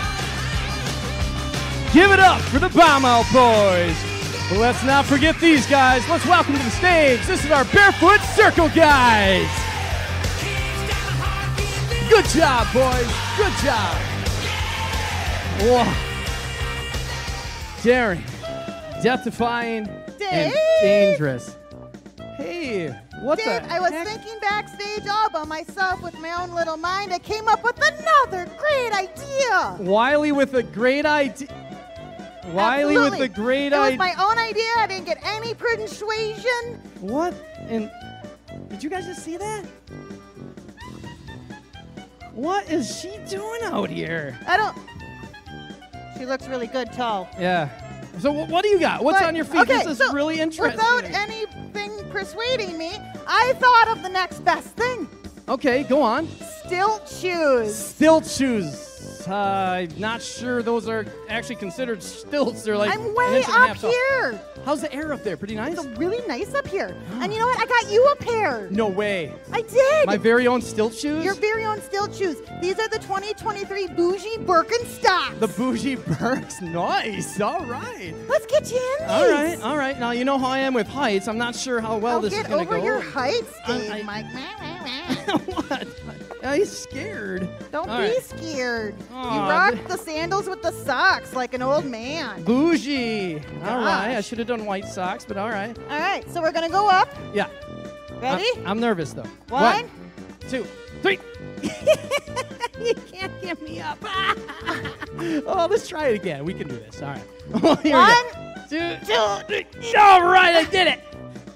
Give it up for the bomb out boys. But let's not forget these guys. Let's welcome to the stage. This is our Barefoot Circle guys. Good job, boys. Good job. Whoa. Daring, death-defying, and Dave? dangerous. Hey, what Dave, the I was heck? thinking backstage all by myself with my own little mind. I came up with another great idea. Wiley with a great idea. Wiley Absolutely. with a great It was idea. my own idea. I didn't get any persuasion. What? And did you guys just see that? What is she doing out here? I don't. She looks really good tall. Yeah. So wh- what do you got? What's But- on your feet? okay, This is so really interesting. Without anything persuading me, I thought of the next best thing. Okay, go on. Stilt shoes. Stilt shoes. Uh, I'm not sure those are actually considered stilts. They're like I'm an way inch and a up half tall. here. How's the air up there? Pretty nice? It's really nice up here. And you know what? I got you a pair. No way. I did. My very own stilt shoes? Your very own stilt shoes. These are the twenty twenty-three Bougie Birkenstocks. The bougie Birks. Nice. All right. Let's get you in these. All right. All right. Now, you know how I am with heights. I'm not sure how well Oh, this get is going to over go. your heights, Dave, I- Mike. What? I'm scared. Don't All be right. scared. Aw, you rock th- the sandals with the socks like an old man. Bougie. All right. I Gosh. should have done white socks, but all right. All right, so we're gonna go up. Yeah. Ready? I'm, I'm nervous, though. One. two, three. You can't get me up. Oh, let's try it again. We can do this. All right. Oh, here we go. One, Two, two, three. All right, I did it.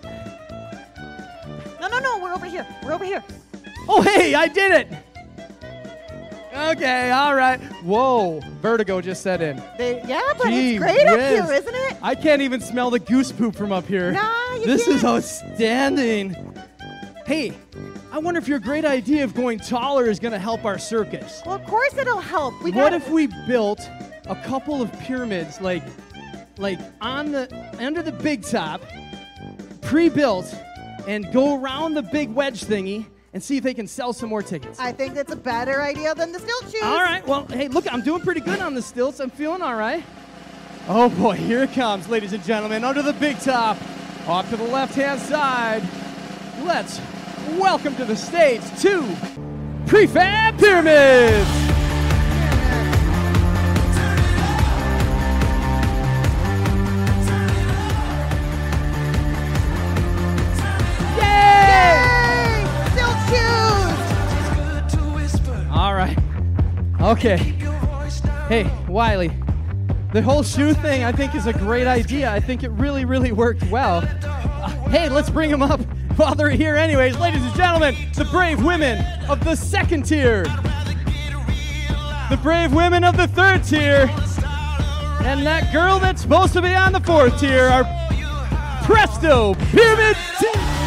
No, no, no. We're over here. We're over here. Oh, hey, I did it. Okay, all right. Whoa, vertigo just set in. They, yeah, but Gee it's great up whiz. here, isn't it? I can't even smell the goose poop from up here. Nah, you This is can't. outstanding. Hey, I wonder if your great idea of going taller is going to help our circus. Well, of course it'll help. We What got. if we built a couple of pyramids, like, like on the under the big top, pre-built, and go around the big wedge thingy and see if they can sell some more tickets? I think that's a better idea than the stilt shoes. All right. Well, hey, look, I'm doing pretty good on the stilts. I'm feeling all right. Oh boy, here it comes, ladies and gentlemen, under the big top, off to the left-hand side. Let's welcome to the stage two prefab pyramids. Yay! Stilt shoes. All right. Okay. Hey, Wiley, the whole shoe thing I think is a great idea. I think it really, really worked well. Uh, hey, let's bring them up while they're here anyways. Ladies and gentlemen, the brave women of the second tier. The brave women of the third tier. And that girl that's supposed to be on the fourth tier, our Presto Pyramid team.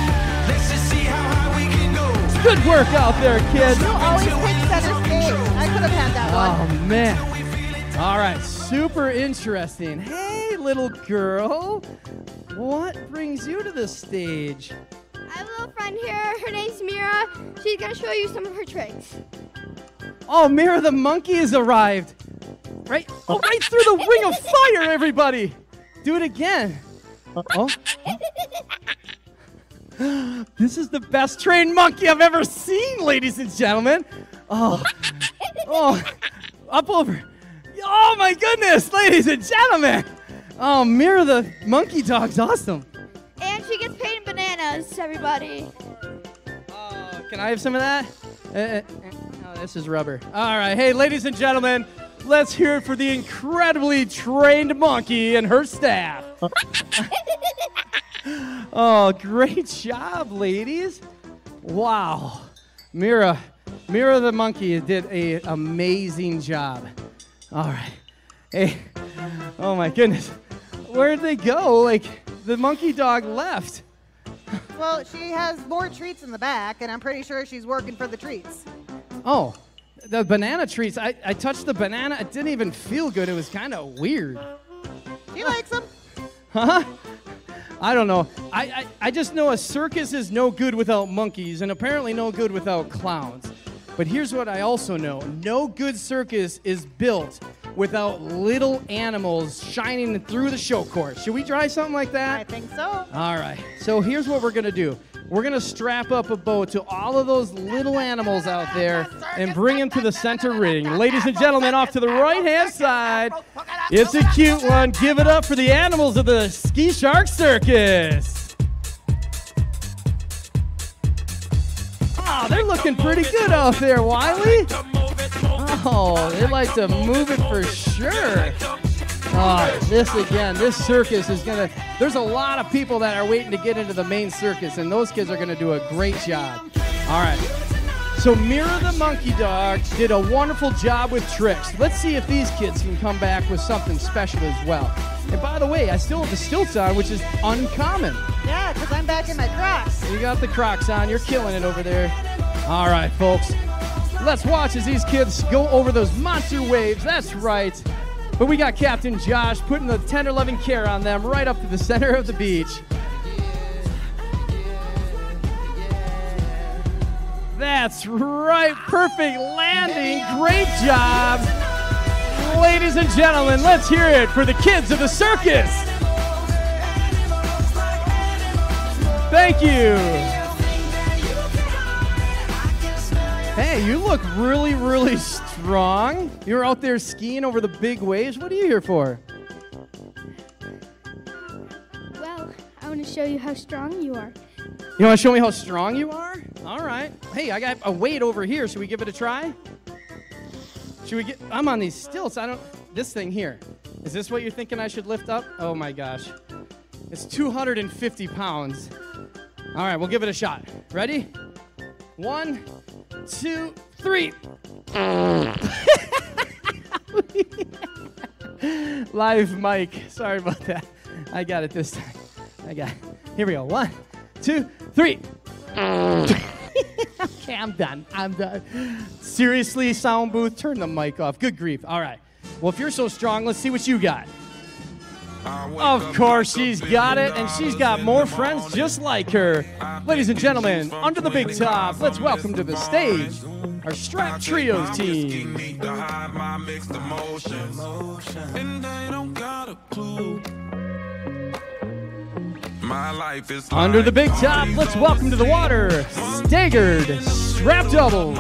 Good work out there, kids. You always take center stage. I could have had that one. Oh, man. All right, super interesting. Hey, little girl. What brings you to the stage? I have a little friend here. Her name's Mira. She's going to show you some of her tricks. Oh, Mira the monkey has arrived. Right, oh, right through the ring of fire, everybody. Do it again. Oh. This is the best trained monkey I've ever seen, ladies and gentlemen. Oh, oh, up over. Oh, my goodness, ladies and gentlemen. Oh, Mira the monkey dog's awesome. And she gets paid in bananas, everybody. Oh, can I have some of that? Uh, uh, oh, this is rubber. All right. Hey, ladies and gentlemen, let's hear it for the incredibly trained monkey and her staff. Oh, great job, ladies. Wow. Mira, Mira the monkey did an amazing job. All right. Hey, oh my goodness. Where'd they go? Like, the monkey dog left. Well, she has more treats in the back, and I'm pretty sure she's working for the treats. Oh, the banana treats. I, I touched the banana. It didn't even feel good. It was kind of weird. She likes them. Huh? I don't know. I, I, I just know a circus is no good without monkeys, and apparently no good without clowns. But here's what I also know. No good circus is built without little animals shining through the show course. Should we try something like that? I think so. All right. So here's what we're going to do. We're going to strap up a bow to all of those little animals out there and bring them to the center ring. Ladies and gentlemen, off to the right-hand side. It's a cute one. Give it up for the animals of the Ski Shark Circus. Oh, they're looking pretty good out there, Wiley. Oh, they like to move it for sure. Oh, this again, this circus is going to, there's a lot of people that are waiting to get into the main circus, and those kids are going to do a great job. All right. So Mira the monkey dog did a wonderful job with tricks. Let's see if these kids can come back with something special as well. And by the way, I still have the stilts on, which is uncommon. Yeah, because I'm back in my Crocs. You got the Crocs on. You're killing it over there. All right, folks. Let's watch as these kids go over those monster waves. That's right. But we got Captain Josh putting the tender loving care on them right up to the center of the beach. That's right. Perfect landing. Great job. Ladies and gentlemen, let's hear it for the kids of the circus. Thank you. Hey, you look really, really strong. You're out there skiing over the big waves. What are you here for? Well, I want to show you how strong you are. You want to show me how strong you are? All right. Hey, I got a weight over here. Should we give it a try? Should we get, I'm on these stilts. I don't, this thing here. Is this what you're thinking I should lift up? Oh my gosh. It's two hundred fifty pounds. All right, we'll give it a shot. Ready? One, two, three. Live mic. Sorry about that. I got it this time. I got it. Here we go. One, two, three. Okay, I'm done. I'm done. Seriously, sound booth, turn the mic off. Good grief. All right. Well, if you're so strong, let's see what you got. Of course, she's got it, and she's got more friends just like her. Ladies and gentlemen, under the big top, let's welcome to the stage our Strap Trios team. My life is Under the big top, let's welcome to the water, Staggered Strap Doubles.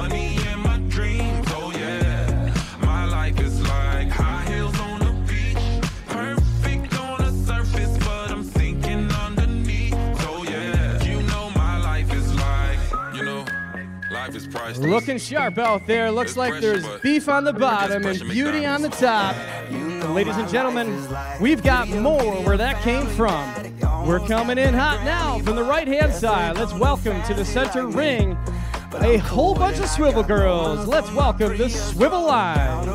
Looking sharp out there. Looks like there's beef on the bottom and beauty on the top. Ladies and gentlemen, we've got more where that came from. We're coming in hot now from the right-hand side. Let's welcome to the center ring a whole bunch of swivel girls. Let's welcome the Swivel Line.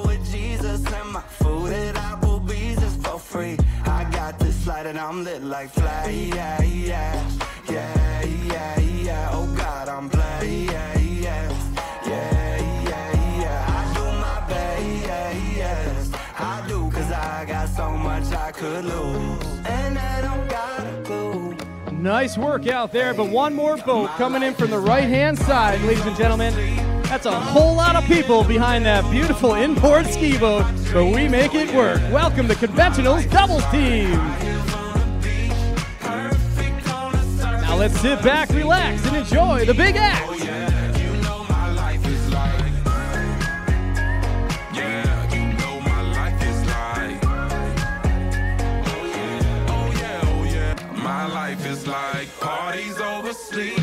I got this light and I'm lit like fly, yeah, yeah, yeah, yeah, yeah. Oh God, I'm blind, yeah, yeah, yeah, yeah, yeah. I do my best, yeah, yes, I do, cause I got so much I could lose, and I don't got a clue. Nice work out there, but one more boat coming in from the right-hand side, ladies and gentlemen. That's a whole lot of people behind that beautiful inboard ski boat, but we make it work. Welcome to Conventional's Doubles Team. Now let's sit back, relax, and enjoy the big act. My life is like parties over sleep.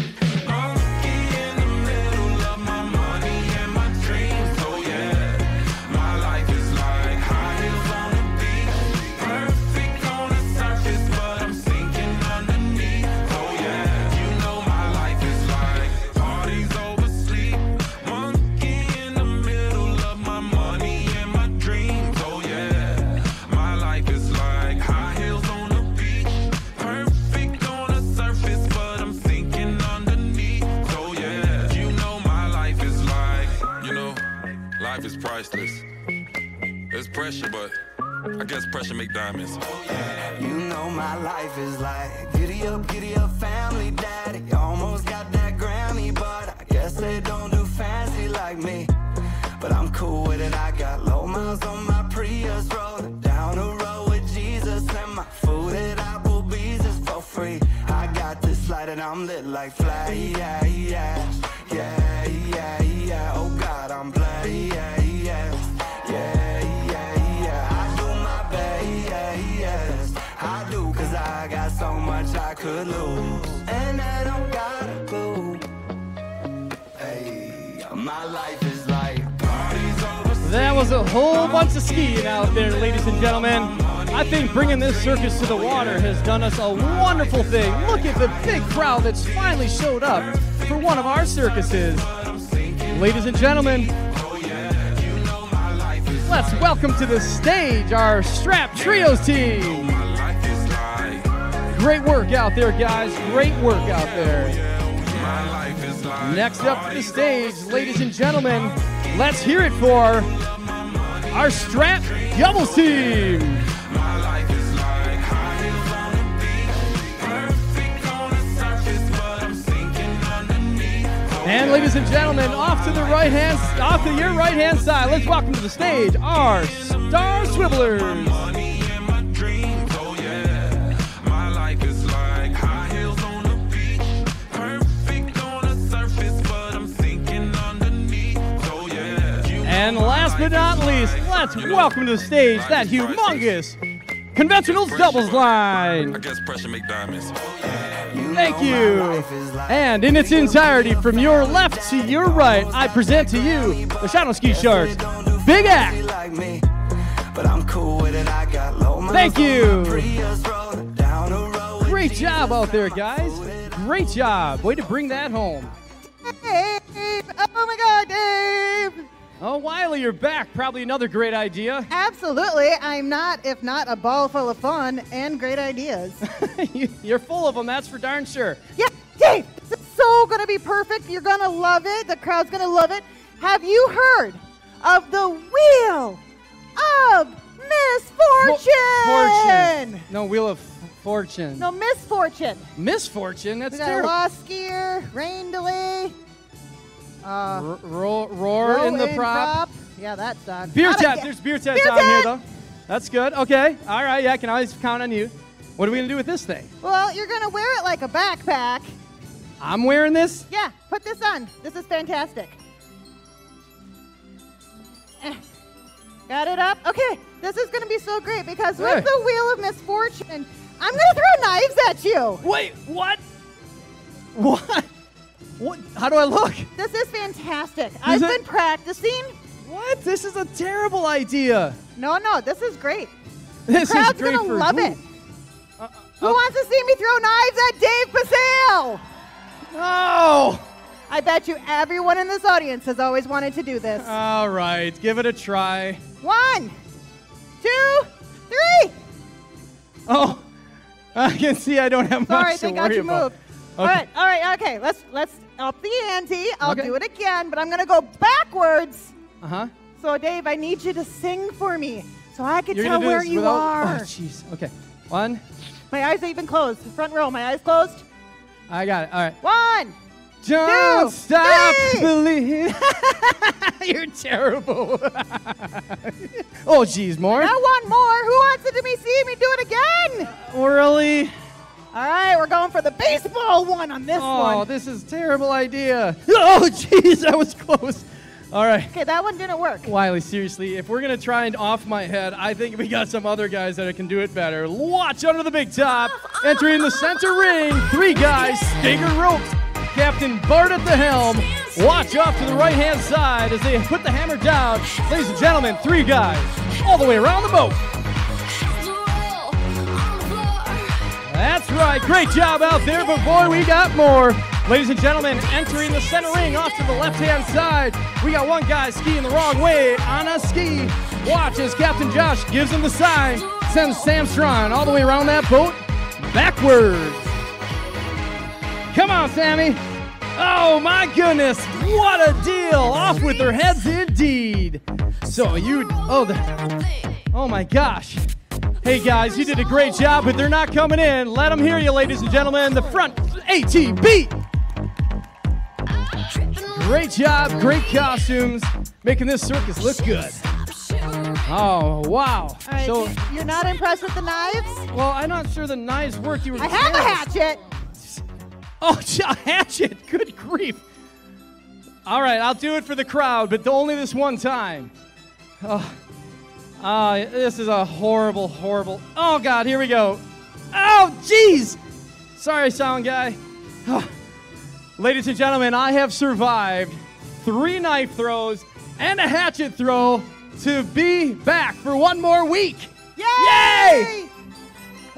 Is priceless. There's pressure, but I guess pressure make diamonds. You know my life is like giddy up, giddy up, family daddy. Almost got that Grammy, but I guess they don't do fancy like me. But I'm cool with it. I got low miles on my Prius, rolling down the road with Jesus, and my food at Applebee's is for free. I got this light and I'm lit like fly, yeah, yeah, yeah, yeah, yeah. Oh God, I'm blind, yeah, yeah, yeah, yeah, yeah. I do my best, yeah, yes, I do, cause I got so much I could lose, and I don't got a clue. Hey, my life is like parties over. That was a whole bunch of skiing out there, ladies and gentlemen. I think bringing this circus to the water has done us a wonderful thing. Look at the big crowd that's finally showed up for one of our circuses. Ladies and gentlemen, let's welcome to the stage our Strap Trios team. Great work out there, guys. Great work out there. Next up to the stage, ladies and gentlemen, let's hear it for our Strap Doubles team. And ladies and gentlemen, off to the right hand, off to your right hand side, let's welcome to the stage our Star Swivelers. And last but not least, let's welcome to the stage that humongous Conventionals Doubles line. I guess pressure make diamonds. Thank you. And in its entirety, from your left to your right, I present to you the Shadow Ski Sharks Big Act. Thank you. Great job out there, guys. Great job. Way to bring that home. Dave! Oh my God, Dave! Oh, Wiley, you're back. Probably another great idea. Absolutely. I'm not, if not, a ball full of fun and great ideas. You're full of them, that's for darn sure. Yeah, Dave, this is so going to be perfect. You're going to love it. The crowd's going to love it. Have you heard of the Wheel of Misfortune? Fortune. No, Wheel of Fortune. No, Misfortune. Misfortune? That's We got terrible. lost gear, rain delay. Uh, Roar, roar in the prop. prop. Yeah, that's done. Beer Not tat. again. There's beer tats Beer on here, tat! though. That's good. Okay. All right. Yeah, I can always count on you. What are we going to do with this thing? Well, you're going to wear it like a backpack. I'm wearing this? Yeah, put this on. This is fantastic. Eh. Got it up? Okay, this is going to be so great because Hey. with the Wheel of Misfortune, I'm going to throw knives at you. Wait, what? What? What? How do I look? This is fantastic. I've it? been practicing. What? This is a terrible idea. No, no, this is great. This Crowd's is great gonna for love who? it. Who wants to see me throw knives at Dave Pasale? No. I bet you everyone in this audience has always wanted to do this. All right, give it a try. One, two, three. Oh, I can see I don't have Sorry, much to they got worry you about. moved. All right, all right, okay. Let's let's up the ante. I'll Okay. do it again, but I'm gonna go backwards. Uh huh. So Dave, I need you to sing for me, so I can You're tell gonna do where this you without- are. Oh, jeez. Okay. One. My eyes are even closed. Front row. My eyes closed. I got it. All right. One. Don't Two, stop three. believing. You're terrible. Oh, jeez, more. I want more. Who wants to me see me do it again? Really? All right, we're going for the baseball one on this Oh, one. this is a terrible idea. Oh, jeez, that was close. All right. Okay, that one didn't work. Wiley, seriously, if we're going to try and off my head, I think we got some other guys that can do it better. Watch under the big top. Entering the center ring, three guys, stagger ropes. Captain Bart at the helm. Watch off to the right-hand side as they put the hammer down. Ladies and gentlemen, three guys all the way around the boat. That's right. Great job out there, but boy, we got more. Ladies and gentlemen, entering the center ring off to the left-hand side, we got one guy skiing the wrong way on a ski. Watch as Captain Josh gives him the sign, sends Sam Strawn all the way around that boat backwards. Come on, Sammy. Oh, my goodness. What a deal. Off with their heads indeed. So you, oh, the, oh my gosh. Hey, guys, you did a great job, but they're not coming in. Let them hear you, ladies and gentlemen. The front A T B. Great job, great costumes, making this circus look good. Oh, wow. All right, So, you're not impressed with the knives? well, I'm not sure the knives worked. You were I have a hatchet. Oh, a hatchet. Good grief. All right, I'll do it for the crowd, but only this one time. Oh, uh, this is a horrible, horrible. Oh, God, here we go. Oh, jeez. Sorry, sound guy. Oh. Ladies and gentlemen, I have survived three knife throws and a hatchet throw to be back for one more week. Yay! Yay!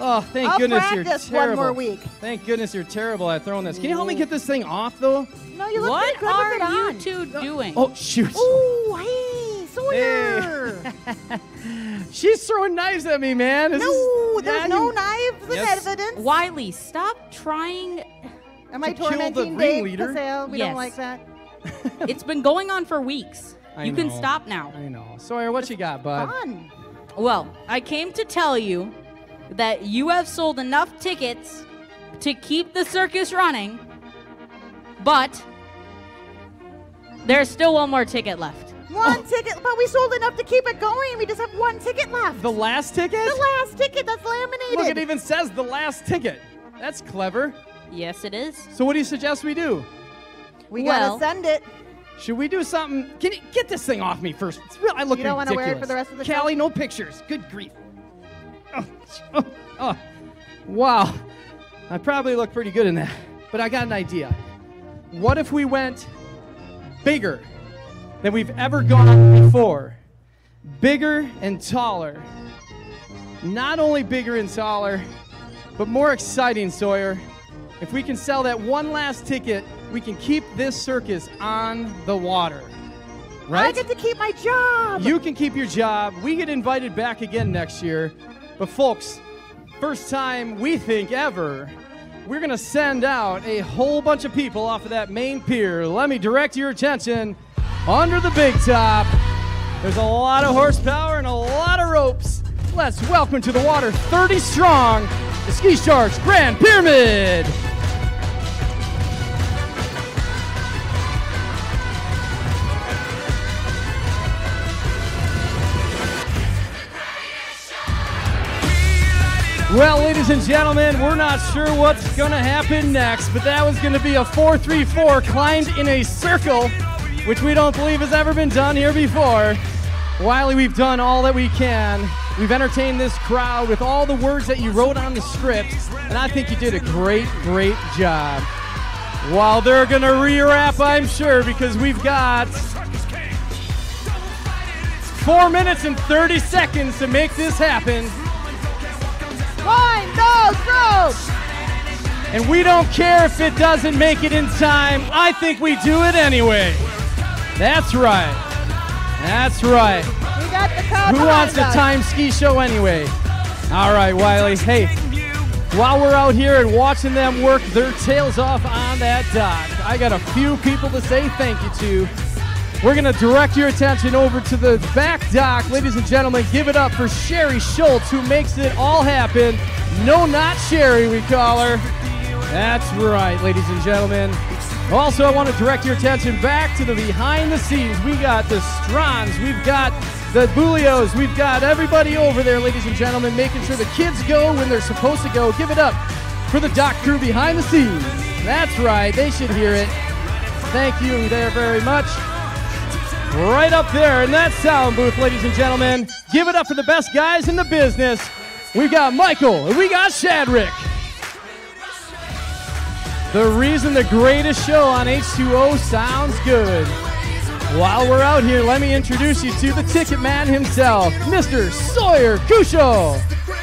Oh, thank I'll goodness practice you're terrible. one more week. Thank goodness you're terrible at throwing this. Can you help me get this thing off, though? No, you look What pretty good are with it you on. two doing? Oh, shoot. Ooh, hey, Sawyer. She's throwing knives at me, man. This No, is- there's yeah, no you- knives in Yes. evidence. Wiley, stop trying. Am I to kill the tormenting Dave ringleader? Pasale? We Yes. don't like that. It's been going on for weeks. I you can know. stop now. I know. Sawyer, what you got, bud? Fun. Well, I came to tell you that you have sold enough tickets to keep the circus running, but there's still one more ticket left. One Oh. ticket, but we sold enough to keep it going. We just have one ticket left. The last ticket? The last ticket that's laminated. Look, it even says the last ticket. That's clever. Yes, it is. So what do you suggest we do? we well- gotta send it. Should we do something? Can you get this thing off me first? It's real. I look You don't wanna ridiculous. wear it for the rest of the show? Callie, no pictures. Good grief. Oh, oh, oh. Wow. I probably look pretty good in that. But I got an idea. What if we went bigger than we've ever gone before? Bigger and taller. Not only bigger and taller, but more exciting, Sawyer. If we can sell that one last ticket, we can keep this circus on the water. Right? I get to keep my job. You can keep your job. We get invited back again next year. But folks, first time we think ever, we're going to send out a whole bunch of people off of that main pier. Let me direct your attention under the big top. There's a lot of horsepower and a lot of ropes. Let's welcome to the water, thirty strong, the Ski Sharks Grand Pyramid. Well, ladies and gentlemen, we're not sure what's going to happen next, but that was going to be a four three four climbed in a circle, which we don't believe has ever been done here before. Wiley, we've done all that we can. We've entertained this crowd with all the words that you wrote on the script, and I think you did a great, great job. While they're going to re-wrap, I'm sure, because we've got four minutes and thirty seconds to make this happen. Line those ropes. And we don't care if it doesn't make it in time. I think we do it anyway. That's right. That's right. We got the crowd Who wants a behind us. time ski show anyway? All right, Wiley. Hey, while we're out here and watching them work their tails off on that dock, I got a few people to say thank you to. We're going to direct your attention over to the back dock. Ladies and gentlemen, give it up for Sherry Schultz, who makes it all happen. No, not Sherry, we call her. That's right, ladies and gentlemen. Also, I want to direct your attention back to the behind the scenes. We got the Strons, we've got the Bulios, we've got everybody over there, ladies and gentlemen, making sure the kids go when they're supposed to go. Give it up for the dock crew behind the scenes. That's right, they should hear it. Thank you there very much. Right up there in that sound booth, ladies and gentlemen. Give it up for the best guys in the business. We've got Michael and we got Shadrick. The reason the greatest show on H two O sounds good. While we're out here, let me introduce you to the ticket man himself, Mister Sawyer Cusho.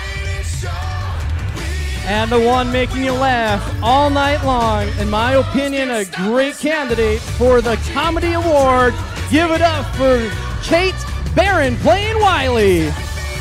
And the one making you laugh all night long, in my opinion, a great candidate for the Comedy Award. Give it up for Kate Barron playing Wiley.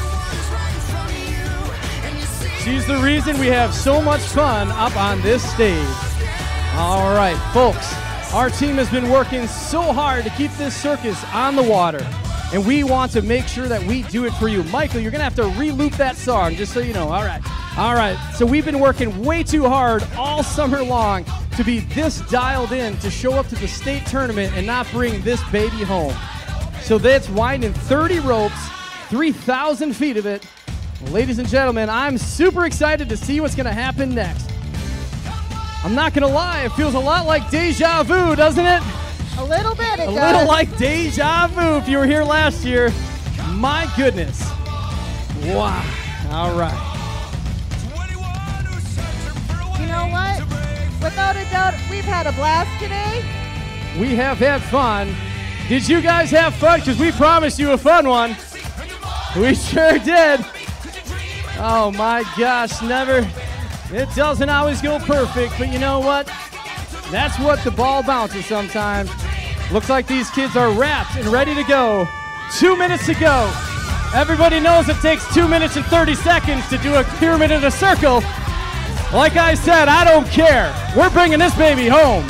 She's the reason we have so much fun up on this stage. All right, folks, our team has been working so hard to keep this circus on the water, and we want to make sure that we do it for you. Michael, you're going to have to re-loop that song, just so you know. All right. All right, so we've been working way too hard all summer long to be this dialed in to show up to the state tournament and not bring this baby home. So that's winding thirty ropes, three thousand feet of it. Ladies and gentlemen, I'm super excited to see what's going to happen next. I'm not going to lie, it feels a lot like deja vu, doesn't it? A little bit, it A does. little like deja vu if you were here last year. My goodness. Wow. All right. You know what? Without a doubt, we've had a blast today. We have had fun. Did you guys have fun? Because we promised you a fun one. We sure did. Oh my gosh, never. It doesn't always go perfect, but you know what? That's what the ball bounces sometimes. Looks like these kids are wrapped and ready to go. Two minutes to go. Everybody knows it takes two minutes and thirty seconds to do a pyramid in a circle. Like I said, I don't care. We're bringing this baby home.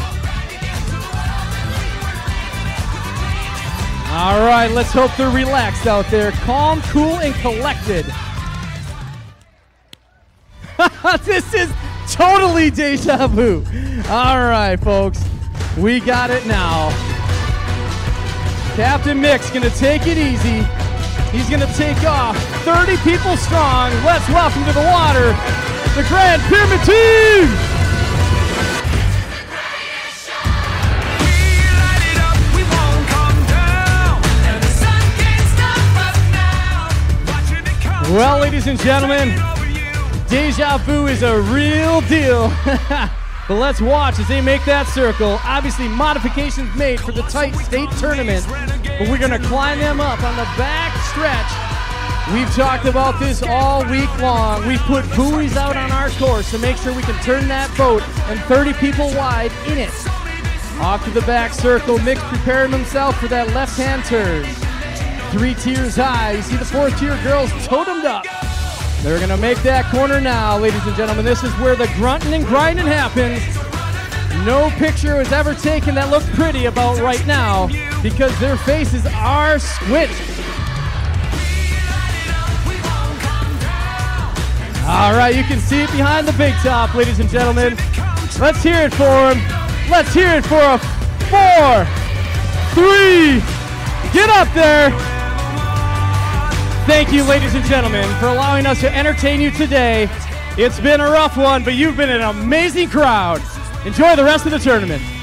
All right, let's hope they're relaxed out there. Calm, cool, and collected. This is totally deja vu. All right, folks, we got it now. Captain Mick's gonna take it easy. He's gonna take off. thirty people strong. Let's welcome to the water the Grand Pyramid Team. Well, ladies and gentlemen, deja vu is a real deal. But let's watch as they make that circle. Obviously, modifications made for the tight state tournament, but we're gonna climb them up on the back stretch. We've talked about this all week long. We've put buoys out on our course to make sure we can turn that boat and thirty people wide in it. Off to the back circle, Mick's preparing himself for that left-hand turn. Three tiers high. You see the fourth tier girls totemed up. They're going to make that corner now, ladies and gentlemen. This is where the grunting and grinding happens. No picture was ever taken that looked pretty about right now because their faces are squished. All right, you can see it behind the big top, ladies and gentlemen. Let's hear it for him. Let's hear it for a four, three, get up there. Thank you, ladies and gentlemen, for allowing us to entertain you today. It's been a rough one, but you've been an amazing crowd. Enjoy the rest of the tournament.